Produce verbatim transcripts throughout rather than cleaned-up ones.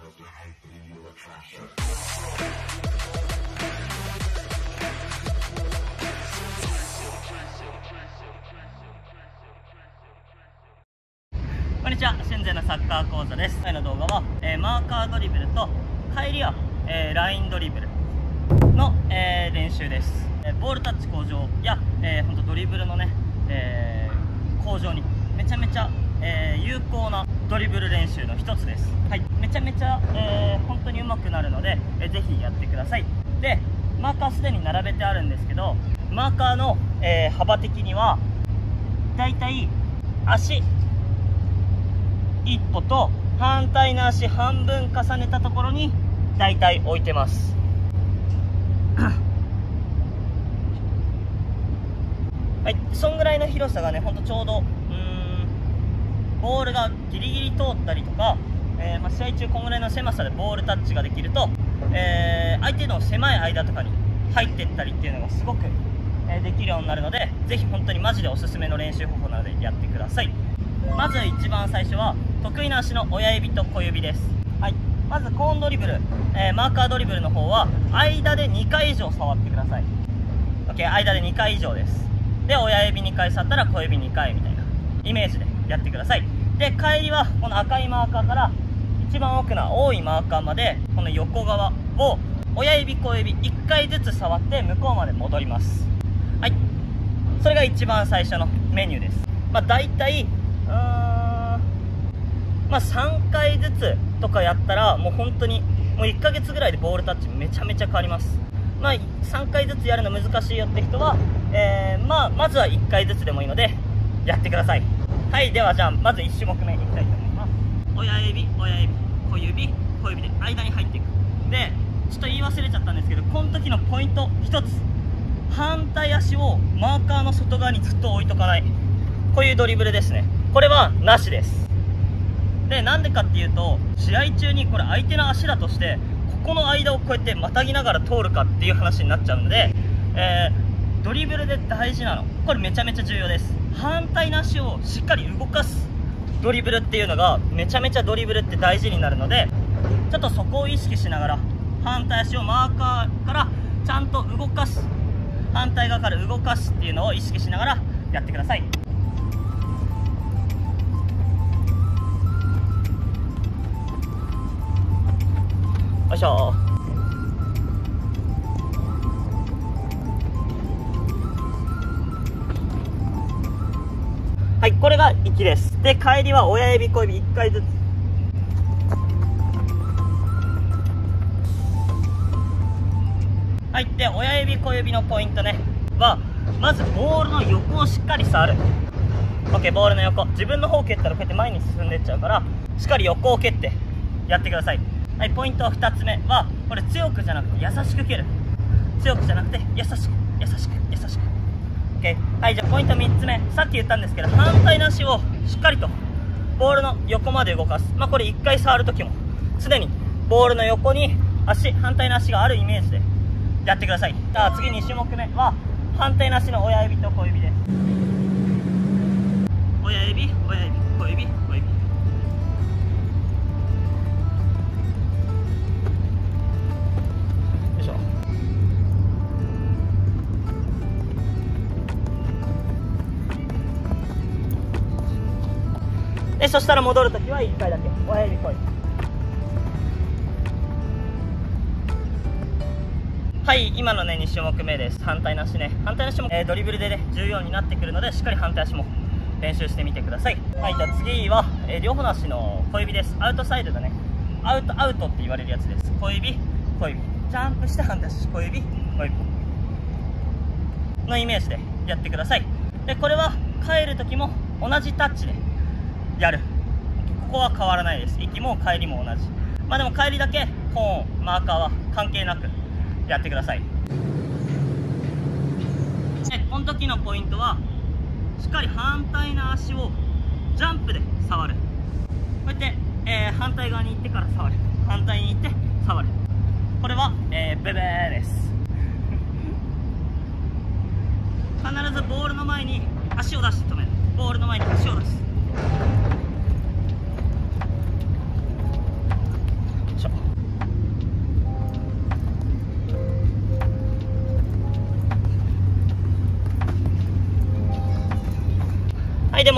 こんにちは、春勢のサッカー講座です。今回の動画は、えー、マーカードリブルと帰りは、えー、ラインドリブルの、えー、練習です。えー、ボールタッチ向上や、えー、ほんとドリブルのね、えー、向上にめちゃめちゃ、えー、有効なドリブル練習の一つです。はい、めちゃめちゃ、えー、本当に上手くなるので、えー、ぜひやってください。で、マーカーすでに並べてあるんですけど、マーカーの、えー、幅的にはだいたい足一歩と反対の足半分重ねたところにだいたい置いてますはい、そんぐらいの広さがね、ほんとちょうどうーんボールがギリギリ通ったりとか、えーまあ、試合中こんぐらいの狭さでボールタッチができると、えー、相手の狭い間とかに入っていったりっていうのがすごく、えー、できるようになるので、ぜひ本当にマジでおすすめの練習方法なのでやってください。まず一番最初は得意な足の親指と小指です。はい、まずコーンドリブル、えー、マーカードリブルの方は間でにかい以上触ってください。 OK、 間でにかい以上です。で、親指にかい触ったら小指にかいみたいなイメージでやってください。で、帰りはこの赤いマーカーから一番奥な青いマーカーまでこの横側を親指小指いっかいずつ触って向こうまで戻ります。はい、それが一番最初のメニューです。まあ大体うーんまあさんかいずつとかやったらもう本当にもういっかげつぐらいでボールタッチめちゃめちゃ変わります。まあさんかいずつやるの難しいよって人は、えー、まあまずはいっかいずつでもいいのでやってください。はい、ではじゃあまずいち種目目いきたいと思います。親指親指小指小指で間に入っていく。で、ちょっと言い忘れちゃったんですけど、この時のポイントひとつ、反対足をマーカーの外側にずっと置いとかない、こういうドリブルですね。これはなしです。で、なんでかっていうと、試合中にこれ相手の足だとしてここの間をこうやってまたぎながら通るかっていう話になっちゃうので、えー、ドリブルで大事なのこれめちゃめちゃ重要です。反対の足をしっかり動かすドリブルっていうのがめちゃめちゃドリブルって大事になるので、ちょっとそこを意識しながら反対足をマーカーからちゃんと動かす、反対側から動かすっていうのを意識しながらやってください。よいしょ。はい、これがいちです。で、帰りは親指小指いっかいずつ。はい、で、親指小指のポイントねは、まずボールの横をしっかり触る。 OK、 ボールの横、自分の方を蹴ったらこうやって前に進んでいっちゃうから、しっかり横を蹴ってやってください。はい、ポイントふたつめは、これ強くじゃなくて優しく蹴る。強くじゃなくて優しく優しく優しく。 OK、 はい、じゃあポイントみっつめ、さっき言ったんですけど、反対の足をしっかりとボールの横まで動かす。まあこれいっかい触るときもすでにボールの横に足、反対の足があるイメージでやってください。じゃあ次に種目目は反対の足の親指と小指です。親指親指小指小指。で、そしたら戻るときはいっかいだけ親指小指。はい、今のねに種目目です。反対の足ね、反対の足も、えー、ドリブルでね重要になってくるので、しっかり反対足も練習してみてください。はい、じゃあ次は、えー、両方の足の小指です。アウトサイドだね、アウトアウトって言われるやつです。小指小指、ジャンプして反対足小指小指のイメージでやってください。で、これは帰るときも同じタッチでやる。ここは変わらないです。行きも帰りも同じ。まあでも帰りだけコーンマーカーは関係なくやってください。で、この時のポイントはしっかり反対の足をジャンプで触る。こうやって、えー、反対側に行ってから触る、反対に行って触る。これは、えー、ベベーです。必ずボールの前に足を出して止める。ボールの前に足を出す。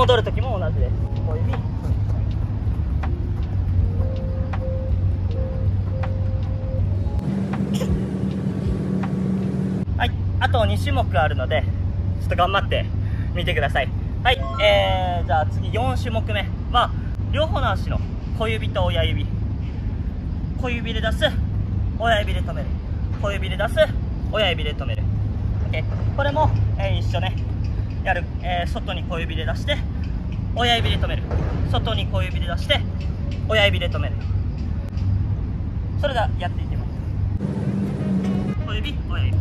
戻る時も同じです。小指、はい、あとに種目あるのでちょっと頑張ってみてください。はい、えー、じゃあ次よん種目めは両方の足の小指と親指、小指で出す、親指で止める、小指で出す、親指で止める。 OK、 これも、えー、一緒ねやる、えー、外に小指で出して親指で止める、外に小指で出して親指で止める。それではやっていきます。小指、親指、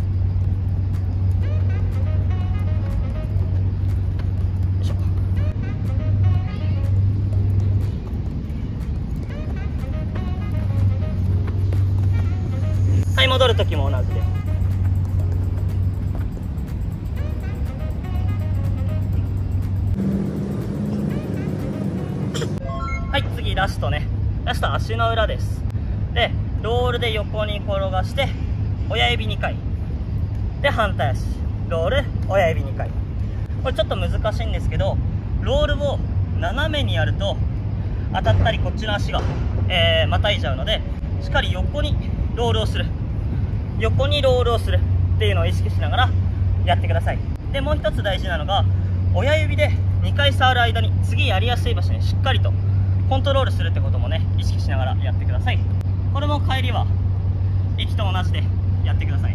はい、戻る時も同じです。はい、次ラストね。ラスト足の裏です。でロールで横に転がして親指にかいで反対足ロール親指にかい。これちょっと難しいんですけど、ロールを斜めにやると当たったりこっちの足が、えー、またいじゃうので、しっかり横にロールをする、横にロールをするっていうのを意識しながらやってください。でもう一つ大事なのが、親指でにかい触る間に次やりやすい場所にしっかりとコントロールするってこともね意識しながらやってください。これも帰りは行きと同じでやってください。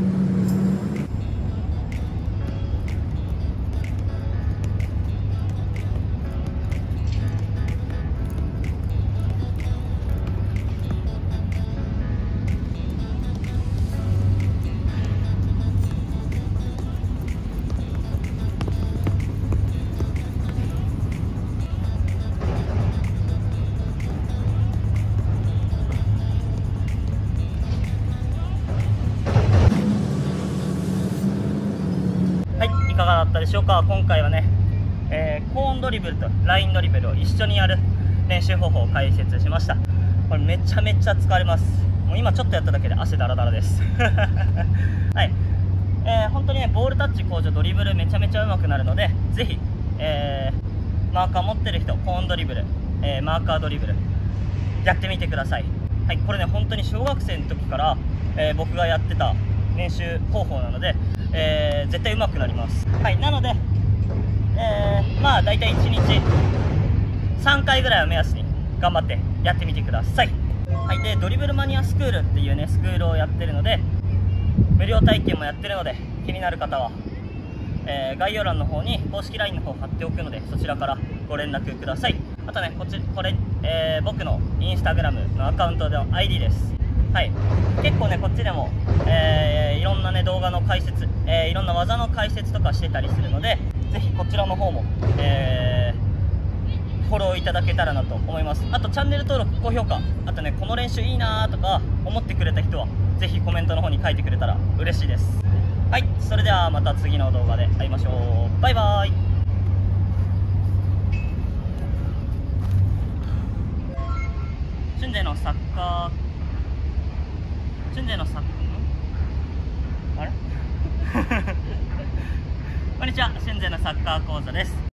いかがだったでしょうか。今回はね、えー、コーンドリブルとラインドリブルを一緒にやる練習方法を解説しました。これめちゃめちゃ疲れます。もう今ちょっとやっただけで汗だらだらですはい、えー、本当にねボールタッチ向上、ドリブルめちゃめちゃ上手くなるので、ぜひ、えー、マーカー持ってる人、コーンドリブル、えー、マーカードリブルやってみてください。はい、これね本当に小学生の時から、えー、僕がやってた練習方法なので、えー、絶対上手くなります。はい、なので、えー、まあ大体いちにちさんかいぐらいを目安に頑張ってやってみてください。はい、でドリブルマニアスクールっていうねスクールをやってるので、無料体験もやってるので、気になる方は、えー、概要欄の方に公式 ライン の方貼っておくので、そちらからご連絡ください。あとねこっちこれ、えー、僕のインスタグラムのアカウントの アイディー です。はい、結構ねこっちでも、えー、いろんなね動画の解説、えー、いろんな技の解説とかしてたりするので、ぜひこちらの方も、えー、フォローいただけたらなと思います。あとチャンネル登録、高評価、あとねこの練習いいなとか思ってくれた人はぜひコメントの方に書いてくれたら嬉しいです。はい、それではまた次の動画で会いましょう。バイバーイ。俊勢のサッカー俊勢のサッあれこんにちは、俊勢のサッカー講座です。